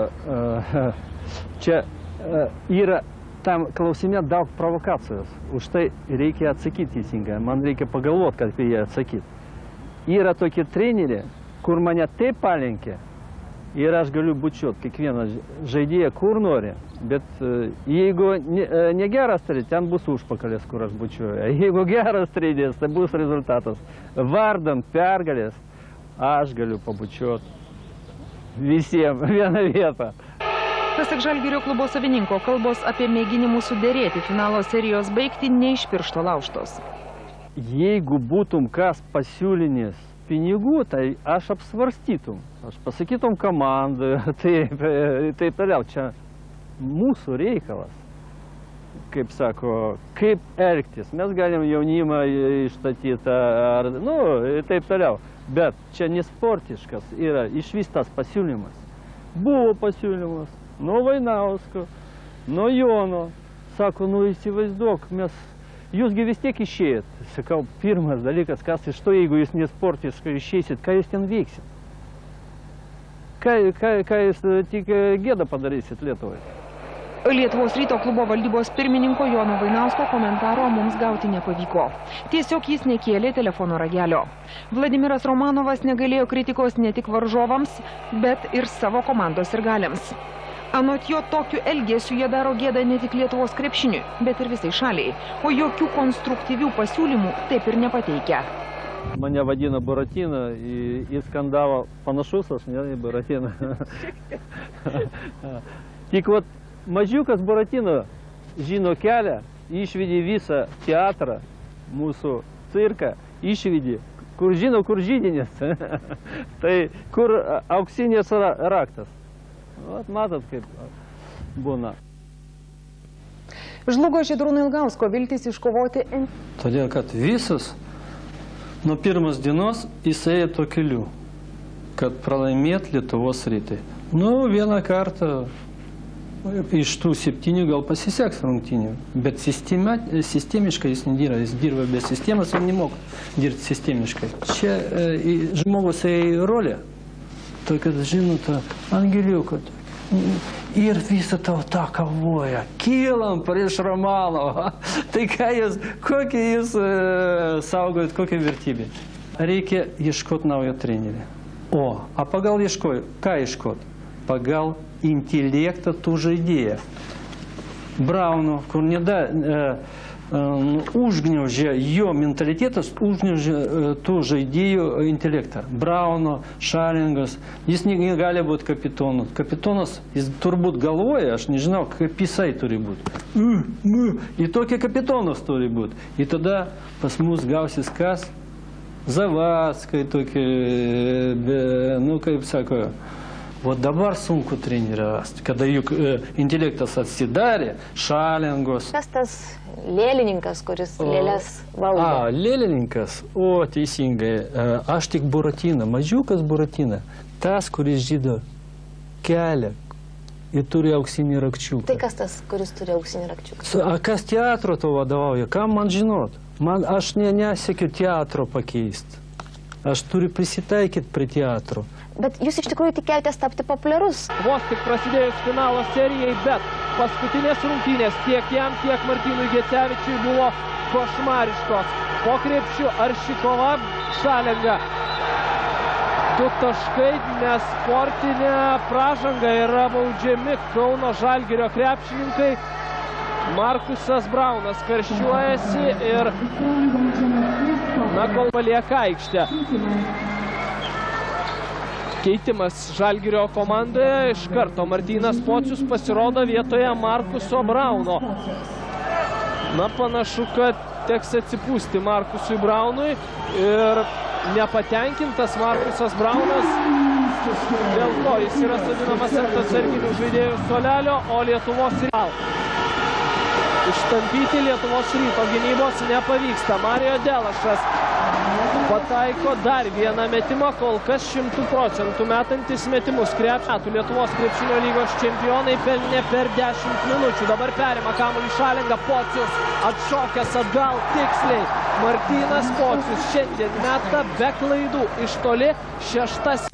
čia yra tam klausime daug provokacijos. Už tai reikia atsakyti teisingai. Man reikia pagalvoti, kad apie jį atsakyti. Yra tokie treneriai, kur mane taip palenkė ir aš galiu bučiuoti kiekvieną žaidėją, kur nori. Bet jeigu negeras trenerius, ten bus užpakalės, kur aš bučiuoju. Jeigu geras trenerius, tai bus rezultatas. Vardant pergalės, aš galiu pabučiuoti visiems vieną vietą. Pasak Žalgirio klubo savininko, kalbos apie mėginimus suderėti finalo serijos baigti ne iš piršto laužtos. Jeigu būtum kas pasiūlinės pinigų, tai aš apsvarstytum. Aš pasakytum komandą, taip toliau. Čia mūsų reikalas. Kaip sako, kaip elgtis. Mes galim jaunimą išstatyti, taip toliau. Bet čia nesportiškas yra išvystas pasiūlymas. Buvo pasiūlymas. Nuo Vainausko, nuo Jono. Sako, įsivaizduok, jūsgi vis tiek išėjot. Sakau, pirmas dalykas, kas iš to, jeigu jūs nesportiškai išeisit, ką jūs ten veiksit? Ką jūs tik gėdą padarysit Lietuvai? Lietuvos Ryto klubo valdybos pirmininko Jono Vainausko komentaro mums gauti nepavyko. Tiesiog jis nekėlė telefono ragelio. Vladimiras Romanovas negalėjo kritikos ne tik varžovams, bet ir savo komandos sirgaliams. Anot jo, tokiu elgesiu jie daro gėdą ne tik Lietuvos krepšiniui, bet ir visai šaliai, o jokių konstruktyvių pasiūlymų taip ir nepateikia. Mane vadina Buratina, į skandalą panašus, aš ne į Buratiną. Tik vat mažiukas Buratina žino kelią, išvedė visą teatrą, mūsų cirką, išvedė kur žino, kur žydinės. Tai kur auksinės raktas. Vat matot, kaip būna. Žlugo Žydrūno Ilgausko viltys iškovoti. Todėl, kad visus nuo pirmos dienos jis ėjo to keliu, kad pralaimėt Lietuvos Rytai. Nu, vieną kartą iš tų 7 gal pasiseks rungtynių, bet sistemiškai jis nedirba. Jis dirba be sistemos ir nemoka dirbti sistemiškai. Čia žmogus ėjo rolę, to, kad žinote, angeliuką. Ir visą tautą kavoja. Kylam prieš Romanovą. Tai ką jūs, kokį jūs saugojat, kokią vertybę? Reikia ieškoti naujo trenerį. A pagal ieškoju, ką ieškoti? Pagal intelektą tų žaidėjų. Brauno, kur užgniaužė jo mentalitetas, užgniaužė tų žaidėjų intelektą. Brauno, Šalingas, jis negali būti kapitonu. Kapitonas, jis turbūt galvoja, aš nežinau, kaip jisai turi būti. Ir tokie kapitonas turi būti. Ir tada pas mus gausis kas? Zavackai tokie, nu kaip sako, o dabar sunku trenerių rasti, kada juk intelektas atsidarė, Šalingos. Kas tas lėlininkas, kuris lėlės valdo? Lėlininkas, teisingai, aš tik Buratina, mažiukas Buratina, tas, kuris žydo kelią ir turi auksinį rakčiuką. Tai kas tas, kuris turi auksinį rakčiuką? Kas teatro to vadovauja, kam man žinot? Aš nesiekiu teatro pakeisti. Aš turiu prisitaikyti prie teatro. Bet jūs iš tikrųjų tikėjotės tapti populiarus? Vos tik prasidėjus finalo serijai, bet paskutinės rungtynės tiek jam, tiek Martynui Gecevičiui buvo košmariškos. Po krepšiu arši kova, Šalinga. 2 taškai, nes sportinė pražanga yra baudžiami Kauno Žalgirio krepšininkai. Markusas Braunas karščiuojasi ir kol palieka aikštę. Keitimas Žalgirio komandoje, iš karto Martynas Pocius pasirodo vietoje Markuso Brauno. Panašu, kad teks atsipūsti Markusui Braunui ir nepatenkintas Markusas Braunas, dėl ko jis yra sodinamas ant atsarginių žaidėjų suolelio, o Lietuvos Ryto. Ištampyti Lietuvos Ryto gynybos nepavyksta. Mario Delašas pataiko dar vieną metimą, kol kas 100% metantis metimus. Lietuvos krepšinio lygos čempionai pelnė per 10 minučių. Dabar perima kamuolį Šalinga, Pocius atšokęs atgal tiksliai. Martynas Pocius šiandien meta be klaidų iš toli, 6.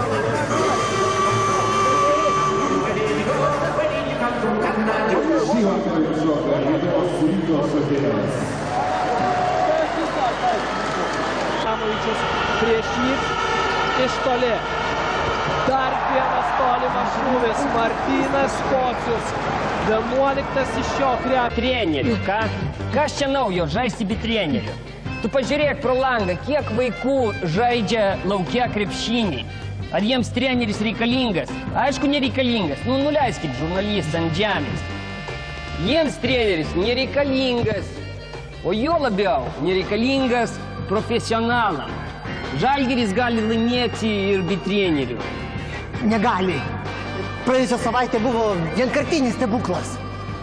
Šamovičius prieš jį iš toli. Dar vienas tolimas šūvis. Martynas Pocius. 11 iš šio krepšio. Trenerių, ką? Kas čia naujo žaisti be trenerių? Tu pažiūrėk pro langą, kiek vaikų žaidžia laukia krepšinį. Ar jiems treneris reikalingas? Aišku, nereikalingas. Nuleiskit žurnalistą ant žemės. Jiems treneris nereikalingas. O jo labiau nereikalingas profesionalam. Žalgiris gali laimėti ir be trenerių. Negali. Praėjusią savaitę buvo vienkartinis stebuklas.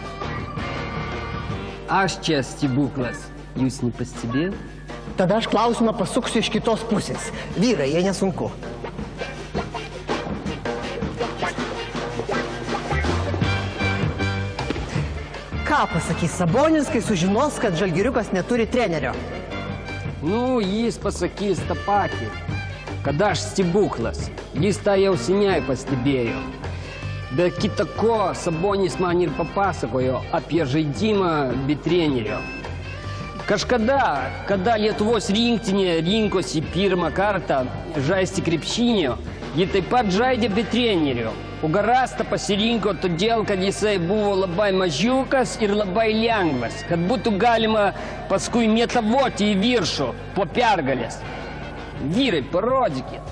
Aš čia stebuklas. Jūs nepastebėjot? Tada aš klausimą pasuksiu iš kitos pusės. Vyrai, jie nesunku. Ką pasakys Sabonis, kai sužinos, kad Žalgiriukas neturi trenerio? Jis pasakys tą patį, kad aš stebuklas. Jis tą jau seniai pastebėjo. Be kita ko, Sabonis man ir papasakojo apie žaidimą be trenerio. Kažkada, kada Lietuvos rinktinė rinkosi pirmą kartą žaisti krepšinio, ji taip pat žaidė be trenerio. O Garastą pasirinko todėl, kad jisai buvo labai mažiukas ir labai lengvas, kad būtų galima paskui metavoti į viršų po pergalės. Vyrai, parodykit.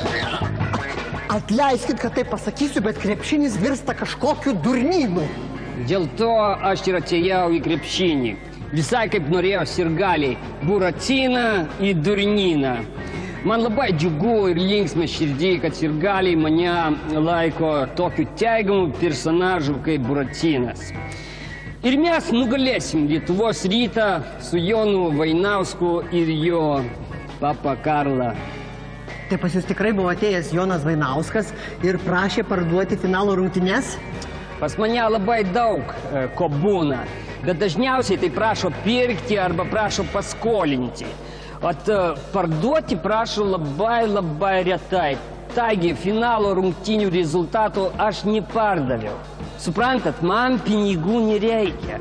Atleiskit, kad tai pasakysiu, bet krepšinis virsta kažkokiu durnynu. Dėl to aš ir atėjau į krepšinį. Visai kaip norėjo sirgaliai Buratiną ir Durniną. Man labai džiugu ir linksma širdį, kad sirgaliai mane laiko tokiu teigiamu personažu kaip Buratinas. Ir mes nugalėsim Lietuvos Rytą su Jonu Vainausku ir jo papa Karla. Tai pas jūs tikrai buvo atėjęs Jonas Vainauskas ir prašė parduoti finalo rungtynes? Pas mane labai daug ko būna, bet dažniausiai tai prašo pirkti arba prašo paskolinti. Ot parduoti prašo labai retai. Taigi, finalo rungtynių rezultatų aš nepardaviau. Suprantat, man pinigų nereikia.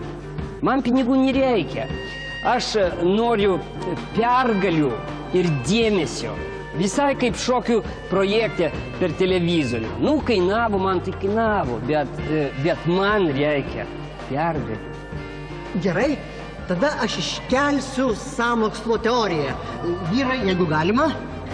Aš noriu pergalių ir dėmesio. Visai kaip šokių projekte per televizorių. Nu, kainavo man, tai kainavo, bet man reikia pergalių. Gerai, tada aš iškelsiu sąmokslo teoriją. Vyrai, jeigu galima.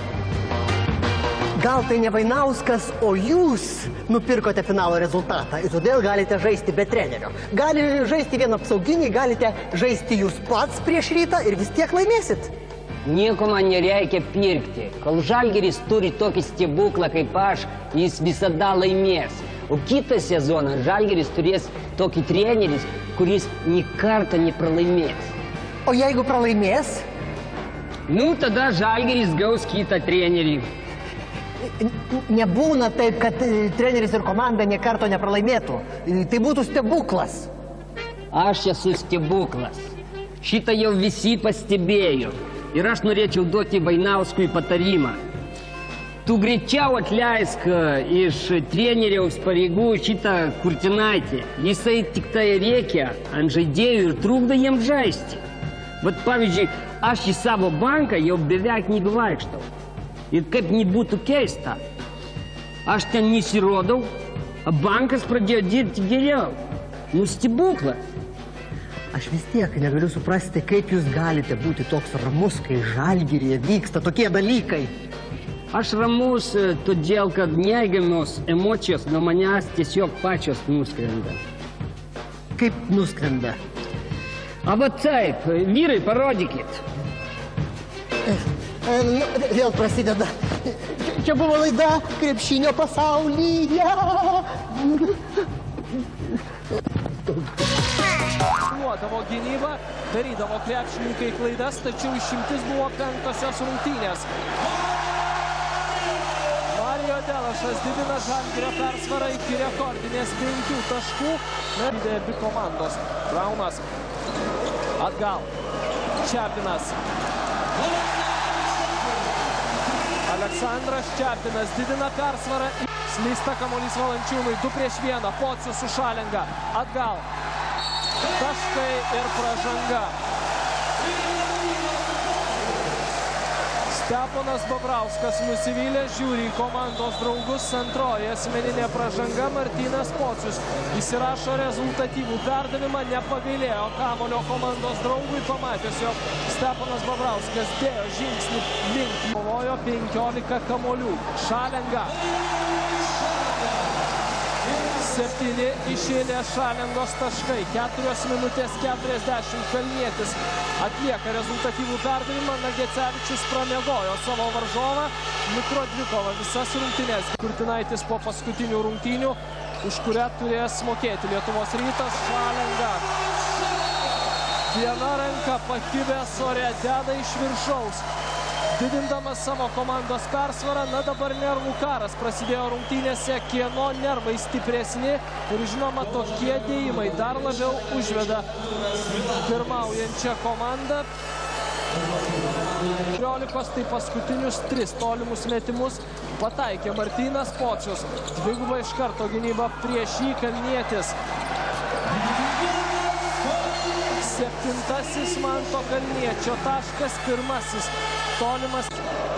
Gal tai ne Vainauskas, o jūs nupirkote finalo rezultatą ir todėl galite žaisti be trenerio. Gali žaisti vien apsauginiai, galite žaisti jūs pats prieš Rytą ir vis tiek laimėsit. Nieko man nereikia pirkti. Kol Žalgiris turi tokį stebuklą kaip aš, jis visada laimės. O kitą sezoną Žalgiris turės tokį trenerį, kuris nė kartą nepralaimės. O jeigu pralaimės? Nu, tada Žalgiris gaus kitą trenerį. Nebūna taip, kad treneris ir komanda nė karto nepralaimėtų. Tai būtų stebuklas. Aš esu stebuklas. Šitą jau visi pastebėjo. Ir aš norėčiau duoti Vainauskui patarimą. Tu greičiau atleisk iš treneriaus pareigų šitą Kurtinaitį. Jisai tik tai rėkia ant žaidėjų ir trukdo jiems žaisti. Bet pavyzdžiui, aš į savo banką jau beveik nebevaikštau. Ir kaip nebūtų keista, aš ten nesirodau, o bankas pradėjo dirbti geriau. Nu, stebuklas. Aš vis tiek negaliu suprasti, kaip jūs galite būti toks ramus, kai Žalgiryje vyksta tokie dalykai. Aš ramus todėl, kad neigiamos emocijos nuo manęs tiesiog pačios nuskrenda. Kaip nuskrenda? A va taip, vyrai, parodykit. Vėl prasideda. Čia buvo laida Krepšinio pasaulyje. Nuodavo gynybą, darydavo krepšininkai klaidas, tačiau išimtis buvo 5-osios rungtynės. Marijo Delašas didina Žalgirio persvarą iki rekordinės 5 taškų. Žaidė abi komandos. Braunas atgal. Čepinas. Aleksandras Čepinas didina persvarą. Slysta kamuolys Valančiūnui. 2-1. Pocius su Šalenga. Atgal. Taškai ir pražanga. Steponas Bobrauskas nusivylė, žiūri į komandos draugus. Antroji asmeninė pražanga. Martynas Pocius įsirašo rezultatyvų perdavimą, nepagailėjo kamuolio komandos draugui, pamatęs, jog Steponas Bobrauskas dėjo žingsnį link. Kovojo 15 kamuolių. Šalenga. 7 iš eilės Šalengos taškai. 4 minutės 40. Kalnietis atlieka rezultatyvų perdavimą. Nagecevičius pramiegojo savo varžovą. Mikrodvikova visas rungtynes. Kurtinaitis po paskutinių rungtynių, už kurią turės mokėti Lietuvos Rytas. Šalenga. Viena ranka pakibęs ore, deda iš viršaus. Didindamas savo komandos persvarą, na dabar nervų karas prasidėjo rungtynėse, kieno nervai stipresni ir žinoma tokie dėjimai dar labiau užveda pirmaujančią komandą. 14 tai paskutinius 3 tolimus metimus pataikė Martynas Pocius. Dviguba iš karto gynyba prieš jį Kalnietis. 7. Manto Kalniečio taškas, 1. Tolimas.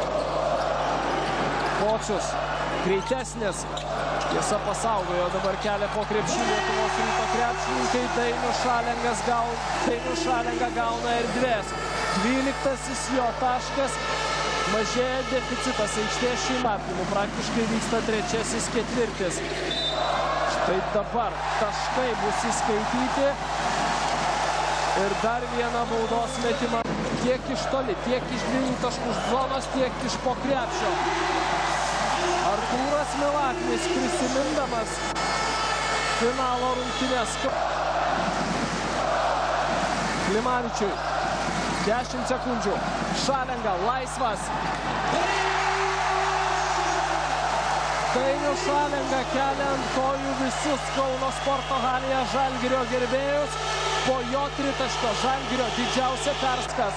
Pocius greitesnis. Tiesa pasaugojo dabar kelią po krepšį Lietuvos Ryto krepšininkai. Dainius Šalenga gauna erdvės. 12. jo taškas. Mažėja deficitas aikštės šį matymų. Praktiškai vyksta 3. ketvirtis. Tai dabar taškai bus įskaityti. Ir dar vieną baudos metimą. Tiek iš toli, tiek iš 2 taškų zonos, tiek iš po krepšio. Artūras Milaknis prisimindamas finalo rungtynes. Klimavičiui 10 sekundžių. Šalenga laisvas. Dainius Šalenga kelia ant kojų visus Kauno sporto halėje Žalgirio gerbėjus. Po jo tritaško Žalgirio didžiausia perskas.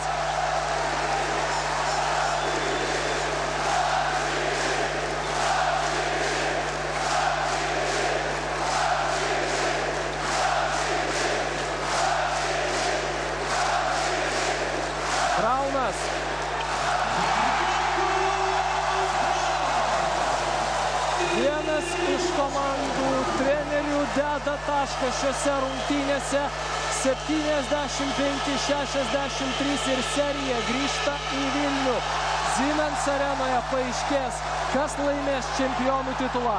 Braunas. Vienas iš komandų trenerių deda tašką šiose rungtynėse. 75-63 ir serija grįžta į Vilnių. Siemens arenoje paaiškės, kas laimės čempionų titulą.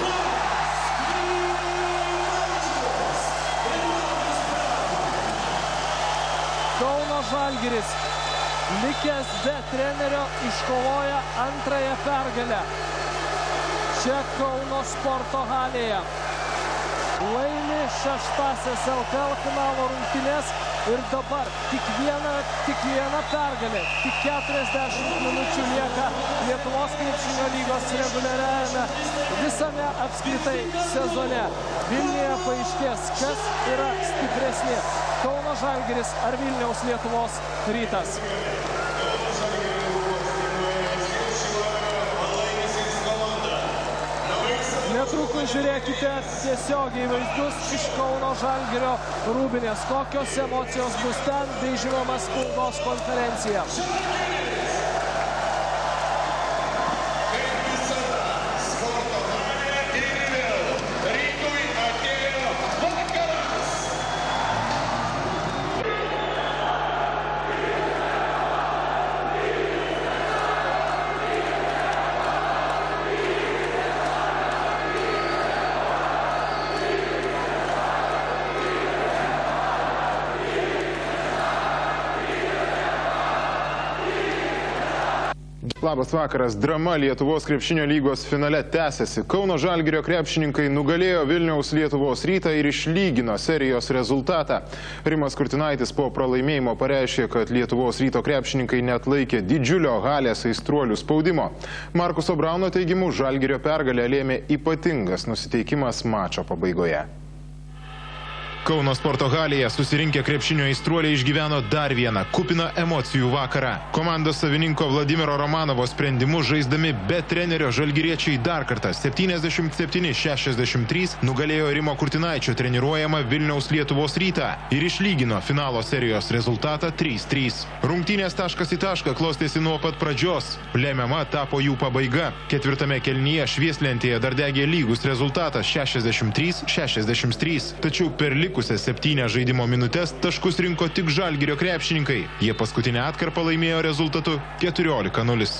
Kauno Žalgiris, likęs be trenerio, iškovoja antrąją pergalę. Čia Kauno sporto halėje. Laimi 6-asias LKL finalo rungtynes ir dabar tik viena pergalė. Tik 40 minučių lieka Lietuvos krepšinio lygos reguliariajame visame apskritai sezone. Vilniuje paaiškės, kas yra stipresni – Kauno Žalgiris ar Vilniaus Lietuvos Rytas. Netrukus žiūrėkite tiesiogiai vaizdus iš Kauno Žalgirio rūbinės. Kokios emocijos bus ten, bei žinoma spaudos konferencija. Labas vakaras. Drama Lietuvos krepšinio lygos finale tęsiasi. Kauno Žalgirio krepšininkai nugalėjo Vilniaus Lietuvos Rytą ir išlygino serijos rezultatą. Rimas Kurtinaitis po pralaimėjimo pareiškė, kad Lietuvos Ryto krepšininkai neatlaikė didžiulio halės aistruolių spaudimo. Markuso Brauno teigimu, Žalgirio pergalę lėmė ypatingas nusiteikimas mačo pabaigoje. Kauno sporto halėje susirinkę krepšinio aistruoliai išgyveno dar vieną kupiną emocijų vakarą. Komandos savininko Vladimiro Romanovo sprendimu žaisdami be trenerio žalgiriečiai dar kartą 77-63 nugalėjo Rimo Kurtinaičio treniruojamą Vilniaus Lietuvos Rytą ir išlygino finalo serijos rezultatą 3-3. Rungtynės taškas į tašką klostėsi nuo pat pradžios. Lemiama tapo jų pabaiga. Ketvirtame kėlinyje švieslentėje dar degė lygus rezultatas 63-63. Tačiau per likusias 7 žaidimo minutės taškus rinko tik Žalgirio krepšininkai. Jie paskutinę atkarpą laimėjo rezultatu 14-0.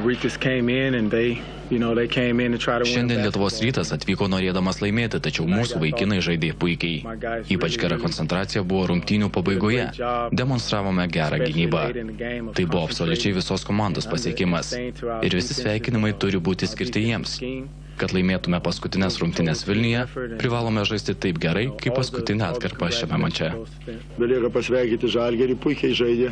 Šiandien Lietuvos Rytas atvyko norėdamas laimėti, tačiau mūsų vaikinai žaidė puikiai. Ypač gera koncentracija buvo rungtynių pabaigoje. Demonstravome gerą gynybą. Tai buvo absoliučiai visos komandos pasiekimas. Ir visi sveikinimai turi būti skirti jiems. Kad laimėtume paskutinės rungtynės Vilniuje, privalome žaisti taip gerai, kaip paskutinę atkarpą šiame mače. Belieka pasveikinti Žalgirį, puikiai žaidė,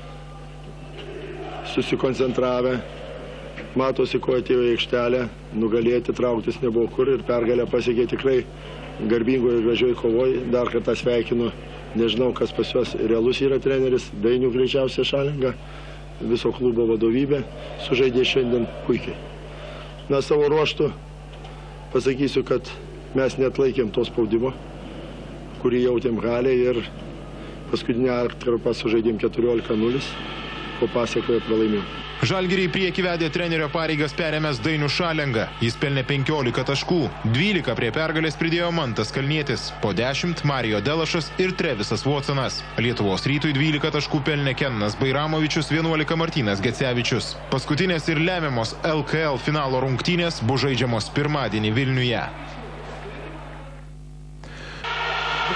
susikoncentravę, matosi, ko atėjo į aikštelę, nugalėti, trauktis nebuvo kur ir pergalę pasiekė tikrai garbingoje ir gražioj kovoj. Dar kartą sveikinu, nežinau, kas pas juos realus yra treneris, Dainių greičiausia Šalenga, viso klubo vadovybė, sužaidė šiandien puikiai. Na, savo ruoštų pasakysiu, kad mes neatlaikėm to spaudimo, kurį jautėm halėje ir paskutinę atkarpą sužaidėm 14-0, po pasiekoje pralaimėjom. Žalgirį į priekį vedė trenerio pareigas perėmęs Dainius Šalenga. Jis pelnė 15 taškų, 12 prie pergalės pridėjo Mantas Kalnietis, po 10 Marijo Delašas ir Trevisas Watsonas. Lietuvos Rytui 12 taškų pelnė Kenas Bairamovičius, 11 Martynas Gecevičius. Paskutinės ir lemiamos LKL finalo rungtynės bus žaidžiamos pirmadienį Vilniuje.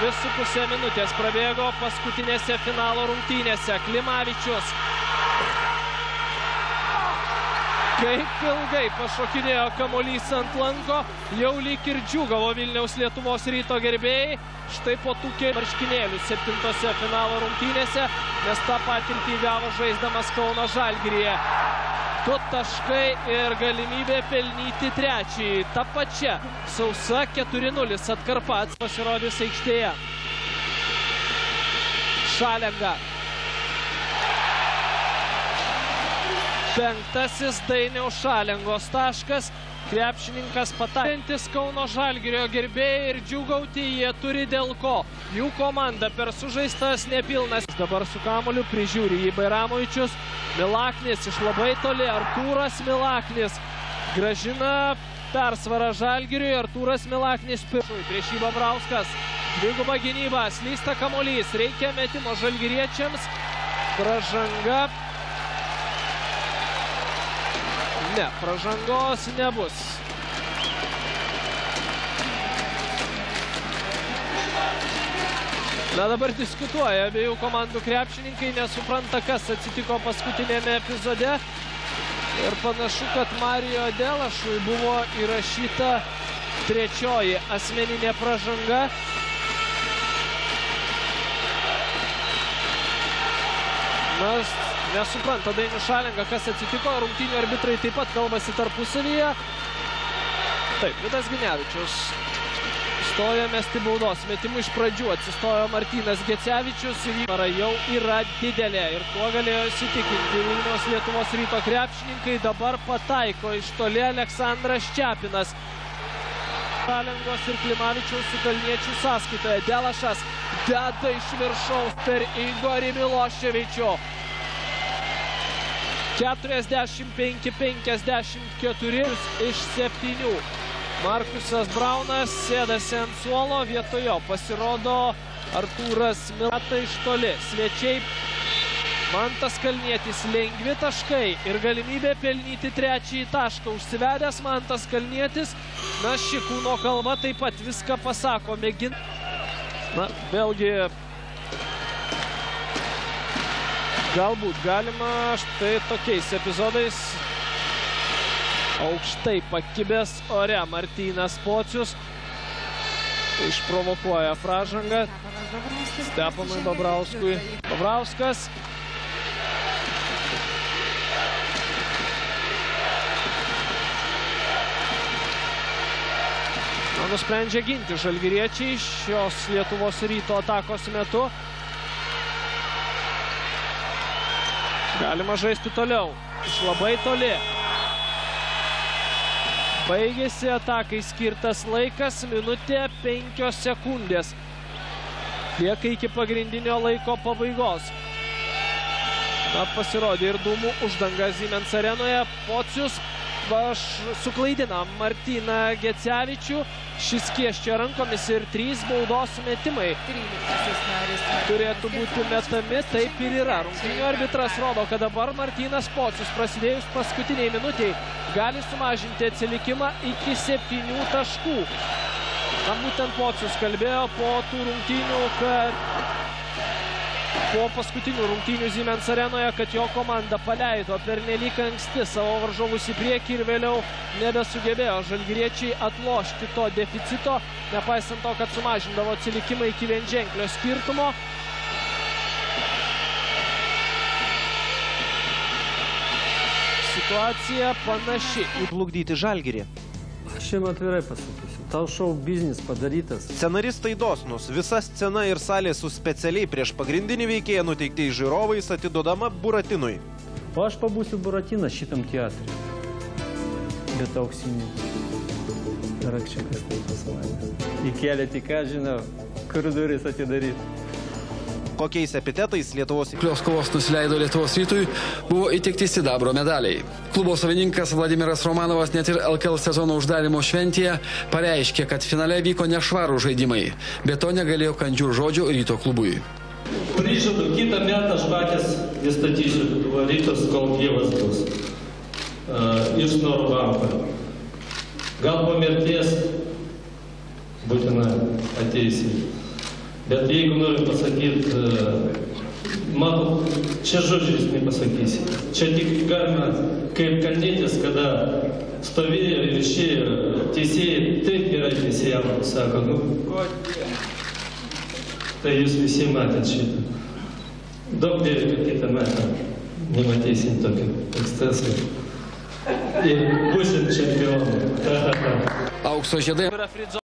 2,5 minutės prabėgo paskutinėse finalo rungtynėse. Klimavičius. Kaip ilgai pašokinėjo kamuolys ant lanko, jau lyg ir džiūgavo Vilniaus Lietuvos Ryto gerbėjai. Štai po tų marškinėlių 7 finalo rungtynėse, nes tą patirtį gavo žaisdamas Kauno Žalgiryje. 2 taškai ir galimybė pelnyti trečiąjį. Ta pačia sausa 4-0 atkarpa pasirodys aikštėje. Šalenga. 5. Dainiaus Šalengos taškas. Krepšininkas pataikantis Kauno Žalgirio gerbėjai ir džiūgauti jie turi dėl ko. Jų komanda per sužaistas nepilnas. Dabar su kamuoliu prižiūri jį Bairamovičius. Milaknis iš labai toli. Artūras Milaknis grąžina persvarą Žalgiriui. Artūras Milaknis prieš jį Babrauskas. Dviguba gynyba, slysta kamuolys. Reikia metimo žalgiriečiams. Pražanga. Ne, pražangos nebus. Na, dabar diskutuoja abiejų komandų krepšininkai, nesupranta, kas atsitiko paskutinėme epizode. Ir panašu, kad Marijo Delašui buvo įrašyta 3. asmeninė pražanga. Nesupranta Dainius Šalenga, kas atsitiko. Rungtynių arbitrai taip pat kalbasi tarpusavyje. Taip, Vidas Ginevičius stoja mesti baudos. Metimų iš pradžių atsistojo Martynas Gecevičius. Įvara jau yra didelė ir tuo galėjo įsitikinti Vilniaus Lietuvos Ryto krepšininkai. Dabar pataiko iš toli Aleksandras Čepinas. Šalengos ir Klimavičiaus su Kalniečių sąskaitoje. Delašas deda iš viršaus per Igorį Miloševičių. 45-54 iš 7. Markusas Braunas sėdasi ant suolo, vietojo pasirodo Artūras Milata iš toli. Svečiai Mantas Kalnietis, lengvi taškai ir galimybė pelnyti 3. tašką. Užsivedęs Mantas Kalnietis, na, ši kūno kalba taip pat viską pasako. Na, vėlgi galbūt galima štai tokiais epizodais aukštai pakibęs ore Martynas Pocius išprovokuoja pražangą Steponui Babrauskui. Babrauskas. Nusprendžia ginti žalgiriečiai šios Lietuvos Ryto atakos metu. Galima žaisti toliau. Iš labai toli. Baigėsi atakai skirtas laikas. Minutė 5 sekundės. Lieka iki pagrindinio laiko pabaigos. Na, pasirodė ir dūmų uždanga Siemens arenoje. Pocius suklaidina Martyną Gecevičių. Šis skieščia rankomis ir 3 baudos metimai turėtų būti metami. Taip ir yra. Rungtynių arbitras rodo, kad dabar Martynas Pocius prasidėjus paskutiniai minutiai gali sumažinti atsilikimą iki 7 taškų. Na, būtent Pocius kalbėjo po tų rungtynių, kad po paskutinių rungtynių Siemens arenoje, kad jo komanda paleido pernelyg anksti savo varžovus į priekį ir vėliau nebesugebėjo žalgiriečiai atlošti to deficito, nepaisant to, kad sumažindavo atsilikimą iki vienženklio skirtumo. Situacija panaši į plukdyti Žalgirį. Aš jam atvirai pasakysiu, tau šou biznis padarytas. Scenaristai dosnus, visa scena ir salė su specialiai prieš pagrindinį veikėją nuteiktais žiūrovais atidodama Buratinui. O aš pabūsiu Buratinas šitam teatrui. Bet auksinį. Darakčiakas tai pasalaimė. Įkėlė tik, ką žinau, kur duris atidaryti. Kokiais epitetais Lietuvos Klios kovos nusileido Lietuvos Rytui, buvo įteikti sidabro medaliai. Klubo savininkas Vladimiras Romanovas net ir LKL sezono uždarimo šventėje pareiškė, kad finale vyko nešvarų žaidimai, bet to negalėjo kandžių žodžių Ryto klubui. Prižadu, kitą metą žvakės įstatysiu Rytos, kol Dievas bus. Iš Norbanko. Gal po mirties būtina ateisi. Bet jeigu noriu pasakyti, matot, čia žodžiais nepasakysi. Čia tik galima kaip kalnėtis, kada stovėjo ir išėjo teisėjai, taip gerai teisėjavo, sako, nu, kodėl? Tai jūs visi matėt šitą. Daug dėlį, kad kitą metą nematysim tokį ekscesą. Ir būsim čempionų. Aukso žiedai.